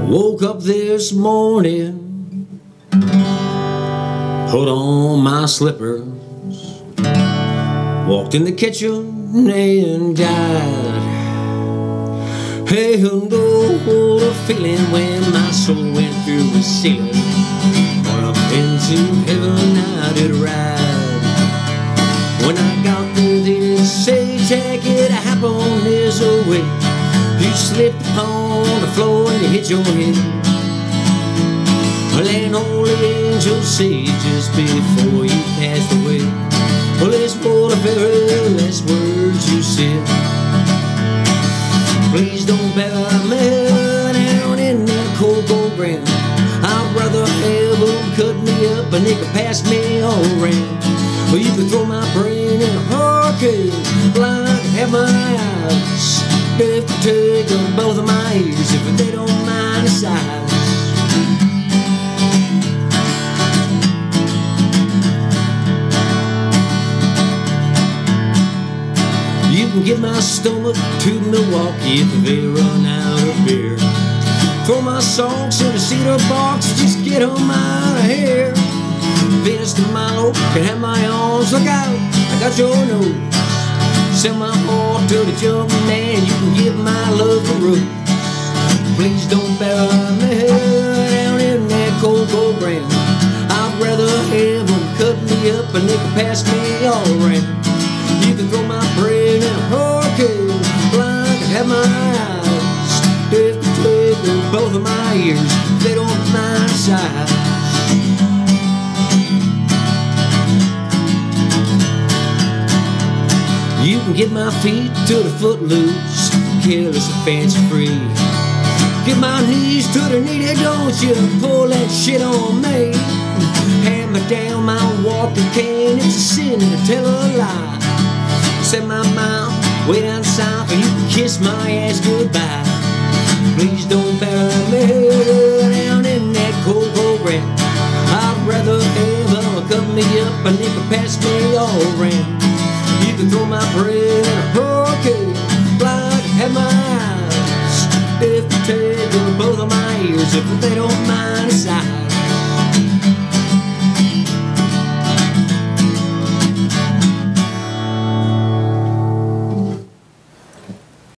Woke up this morning, put on my slippers, walked in the kitchen and died. Hey, who knows the feeling when my soul went through the ceiling? Or up into heaven I did ride. When I got there they say, take it, happen this way. You slipped on the floor and you hit your head. Well, an holy angel said just before you passed away, well, it's for the very last words you said. Please don't bury me down in that cold ground. I'd rather have them cut me up and they could pass me all around. Well, you could throw my brain in a hurricane, blind, have my eyes, if you take them both of my ears, if they don't mind the size. You can get my stomach to Milwaukee if they run out of beer. Throw my socks in a cedar box, just get them out of here. Venus de Milo can have my arms, look out, I got your nose. Sell my heart to the jump man, you can give my love a rose. Please don't bury me down in that cold ground. I'd rather have them cut me up and they can pass me all around. You can throw my brain in a hurricane, blind, have my eyes, if you take both of my ears, they don't mind size. You can get my feet to the footloose, careless and fancy free. Get my knees to the knee, don't you pull that shit on me. Hand me down my walking cane, it's a sin to tell a lie. Set my mouth way down south and you can kiss my ass goodbye. Please don't bury me down in that cold ground. I'd rather have them cut me up and they can pass me all around. You can throw my brain in a hurricane, blind, have my eyes, if you take both of my ears, if they don't mind the size.